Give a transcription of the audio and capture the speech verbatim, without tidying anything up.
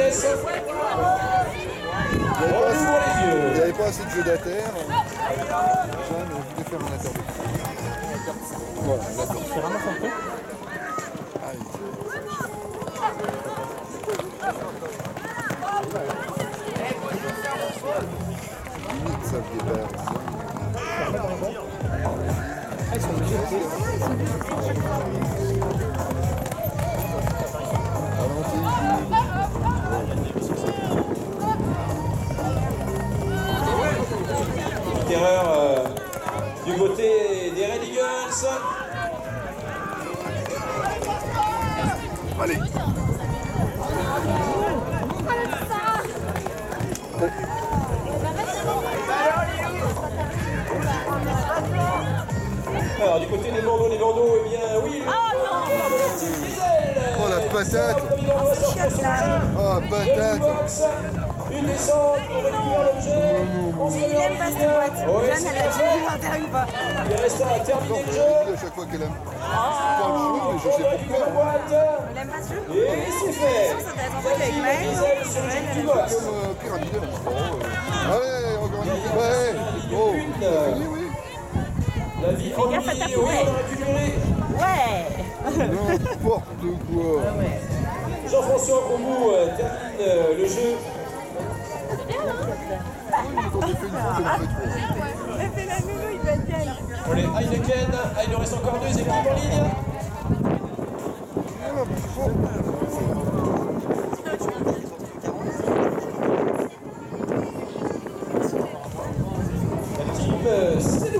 vitesse. Il n'y On avait, ouvre les yeux. avait pas assez de jeux d'atterre. Jeanne voulait faire un atterre de Voilà, d'accord. C'est vraiment son truc. Limite, ça le dépasse. Ah, ils sont obligés de Petite erreur euh, du côté des Red Eagles. Allez. Alors du côté des Bordeaux, les Bordeaux, eh bien oui. Oh la patate. Oh patate. Une descente pour récupérer l'objet. Il aime pas cette boîte. Oui, Jeanne, elle a déjà vu l'interview ou pas? Il reste à terminer Non, le je jeu. dis à chaque fois qu'elle aime. Pas le jeu, mais je sais La pourquoi. boîte. Elle aime pas ce jeu? Et c'est fait. Ça doit être un truc avec Maël. Sur le jeu du boss. Comme euh, pyramide. Oh, euh. Allez, encore une fois. Ouais. Oh, c'est fini, oui. La vie en gaffe à ta oui, poubelle. on a récupéré. Ouais. N'importe quoi. Jean-François Romou euh, termine euh, le jeu. Quand j'ai fait une fois, j'en fais trois. Elle fait la nounou, il va être bien. Pour les Heineken, ah, il en reste encore deux équipes en ligne. Ah, bon. La team euh, c'est